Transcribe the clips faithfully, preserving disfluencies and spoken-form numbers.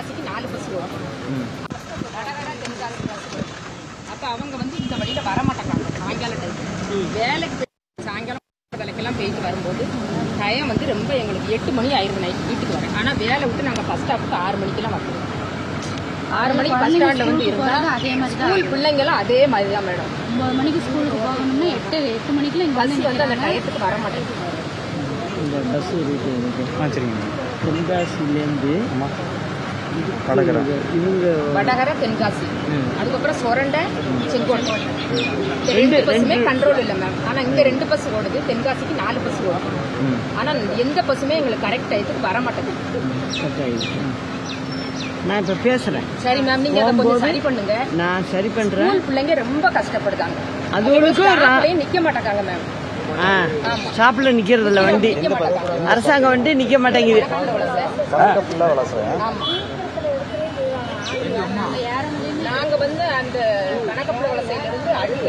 தென்காசிக்கு நாலு பஸ் வரும். வடகரை தென்காசி பஸ் வரும். அப்போ அவங்க வந்து இந்த வழியில் வரமாட்டாங்க. சாயங்கால டைம் வேலைக்கு சாயங்காலம் வேலைக்கெல்லாம் போயிட்டு வரும்போது டைம் வந்து ரொம்ப எங்களுக்கு எட்டு மணி ஆயிடுது நைட்டு வீட்டுக்கு வரேன். ஆனால் வேலை விட்டு நாங்கள் ஃபஸ்ட் ஸ்டாப்புக்கு ஆறு மணிக்கெல்லாம் வந்துடுவோம். ஆறு மணிக்கு பஸ் ஸ்டாண்டில் வந்து இருந்தால் அதே மாதிரி ஸ்கூல் பிள்ளைங்களும் அதே மாதிரி தான் மேடம். ஒம்பது மணிக்கு ஸ்கூலுக்கு போகணும்னா எட்டு எட்டு மணிக்கெல்லாம் பஸ் வந்து அந்த டயத்துக்கு வர மாட்டேங்குது. இந்த பஸ் சரிங்க தென்காசிலேருந்து இவங்க வடகரை தென்காசி, அதுக்கப்புறம் சொரண்டை செங்கோட்டை ரெண்டு பஸ்ஸுமே கண்ட்ரோல் இல்லை மேம். ஆனால் இங்கே ரெண்டு பஸ் ஓடுது. தென்காசிக்கு நாலு பஸ் ஓடும். ஆனால் எந்த பஸ்ஸுமே எங்களுக்கு கரெக்ட் டயத்துக்கு வர மாட்டேங்குது. நான் இப்போ பேசுறேன். சரி மேம், நீங்க அதை கொஞ்சம் சரி பண்ணுங்க. நான் சரி பண்றேன். பிள்ளைங்க ரொம்ப கஷ்டப்படுதாங்க. அது நிக்க மாட்டாங்க மேம். ஷாப்ல நிக்கிறது இல்ல வண்டி, அரசாங்க வண்டி நிக்க மாட்டேங்குது. நாங்க வந்து அந்த கணக்கப்புல வலசையில இருந்து அடுத்து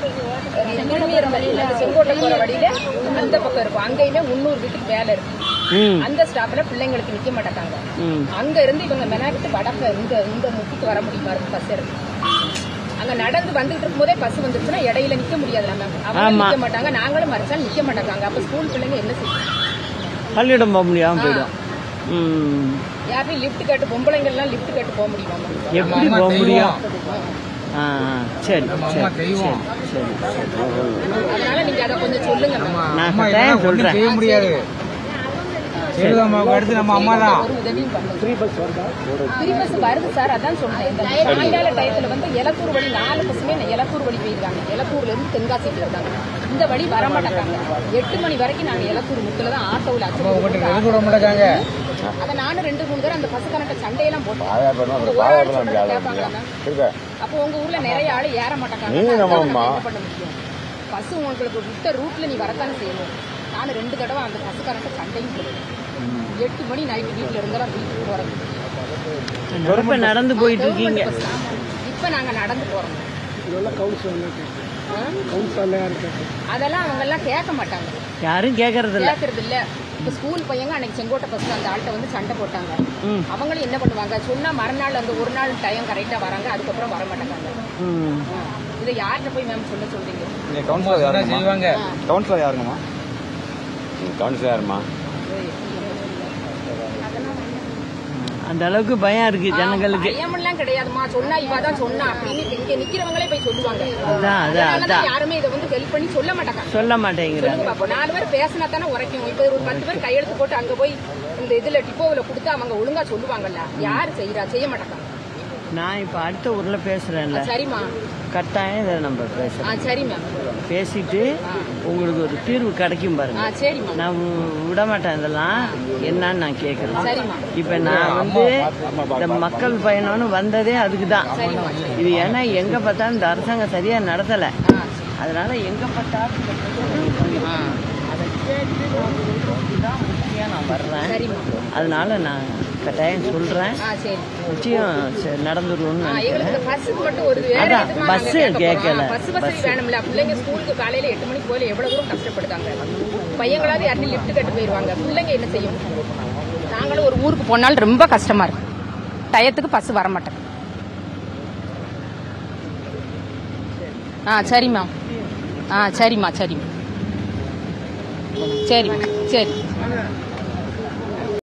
அந்த செங்கோட்டை போற வழியில அந்த பக்கம் இருக்கும். அங்கேயுமே முன்னூறு வீட்டுக்கு வேலை இருக்கு. அந்த ஸ்டாப்ல பிள்ளைங்களுக்கு நிக்க மாட்டாங்க. அங்க இருந்து இவங்க மெனாக்கிட்டு வடக்க இந்த இந்த முக்கிக்கு வர முடியுமா இருக்கு பஸ் இருக்கு. அங்க நடந்து வந்துட்டு இருக்கும் போதே பஸ் வந்துருச்சுன்னா இடையில நிக்க முடியாது. அவங்க நிக்க மாட்டாங்க, நாங்களும் மறைச்சாலும் நிக்க மாட்டாங்க. அப்ப ஸ்கூல் பிள்ளைங்க என்ன செய்யும்? பள்ளியிடம் போக முடியாம போயிடும். யாரையும் லிப்ட் கேட்டு பொம்பளைங்க எல்லாம் லிப்ட் கேட்டு போக முடியுமா? எப்படி போக முடியும்? சரி சரி. அதனால நீங்க அதை கொஞ்சம் சொல்லுங்க. நான் சொல்றேன். செய்ய முடியாது. அடுத்து நம்ம அம்மா தான் ஃப்ரீ பஸ் வருது சார். அதான் சொல்றேன். இந்த சாயங்கால டயத்துல வந்து எலத்தூர் வழி நாலு பஸ்ஸுமே எலத்தூர் வழி போயிருக்காங்க. எலத்தூர்ல இருந்து தென்காசி போயிருக்காங்க. இந்த வழி வர மாட்டாங்க. எட்டு மணி வரைக்கும் நாங்க எலத்தூர் முத்துல தான் ஆட்டோவில் மாட்டாங்க. அதை நானும் ரெண்டு மூணு பேர் அந்த பஸ் கணக்க சண்டையெல்லாம் போட்டோம். கேட்பாங்களா மேம்? அப்போ உங்க ஊர்ல நிறைய ஆளு ஏற மாட்டாங்க. பண்ண முடியும் பஸ் உங்களுக்கு விட்ட ரூட்ல நீ வரத்தானே செய்யணும். நானும் ரெண்டு தடவை அந்த பஸ் கணக்க சண்டையும் போடுவேன். எட்டு மணி நைட்டு வீட்டுல இருந்தாலும் வீட்டுக்கு போறது. நடந்து போயிட்டு இருக்கீங்க. இப்ப நாங்க நடந்து போறோம். அதெல்லாம் அவங்க எல்லாம் கேட்க மாட்டாங்க. யாரும் கேட்கறது இல்ல கேட்கறது இல்ல. இப்ப ஸ்கூல் பையங்க அன்னைக்கு செங்கோட்டை பஸ் அந்த ஆள்கிட்ட வந்து சண்டை போட்டாங்க. அவங்களும் என்ன பண்ணுவாங்க சொன்னா மறுநாள் அந்த ஒரு நாள் டைம் கரெக்டா வராங்க. அதுக்கப்புறம் வர மாட்டாங்க. இதை யார்கிட்ட போய் மேம் சொல்ல சொல்றீங்க? கவுன்சிலர் யாருங்கம்மா? கவுன்சிலர் யாருமா? அந்த அளவுக்கு பயம் இருக்கு ஜனங்களுக்கு. பயமெல்லாம் கிடையாதுமா. சொன்னா இவதான் சொன்னா அப்படின்னு இங்க நிக்கிறவங்களே போய் சொல்லுவாங்க. யாருமே இதை வந்து ஹெல்ப் பண்ணி சொல்ல மாட்டாங்க. சொல்ல மாட்டேங்கிறாங்க. நாலு பேர் பேசினா தானே உரைக்கும். இப்ப ஒரு பத்து பேர் கையெழுத்து போட்டு அங்க போய் இந்த இதுல டிப்போவில் கொடுத்து அவங்க ஒழுங்கா சொல்லுவாங்கல்ல. யாரு செய்யறா? செய்ய மாட்டாங்க. நான் இப்ப அடுத்த ஊர்ல பேசுறேன்ல. சரிம்மா, கட்டாயம் இதை நம்ம பேசுறோம். சரி மேம். பேசிட்டு உங்களுக்கு ஒரு தீர்வு கிடைக்கும் பாருங்க. சரிம்மா. நான் விட மாட்டேன். இதெல்லாம் என்னன்னு நான் கேட்கறேன். சரிம்மா. இப்ப நான் வந்து இந்த மக்கள் பயணம்னு வந்ததே அதுக்குதான். இது ஏன்னா எங்க பார்த்தாலும் இந்த அரசாங்கம் சரியா நடத்தல. அதனால எங்க பார்த்தாலும் அதை கேட்டு நான் வர்றேன். அதனால நான் கட்டாயம் சொல்றேன். நிச்சயம் நடந்துருவோம்னு பஸ் கேட்கல. பிள்ளைங்க ஸ்கூலுக்கு காலையில எட்டு மணிக்கு போயில எவ்வளவு தூரம் கஷ்டப்படுத்தாங்க. பையங்களாவது யாரும் லிப்ட் கட்டு போயிருவாங்க. பிள்ளைங்க என்ன செய்யும்? நாங்களும் ஒரு ஊருக்கு போனாலும் ரொம்ப கஷ்டமா இருக்கு. டயத்துக்கு பஸ் வர மாட்டேன். ஆ சரிம்மா. ஆ சரிம்மா சரிம்மா. சரி சரி.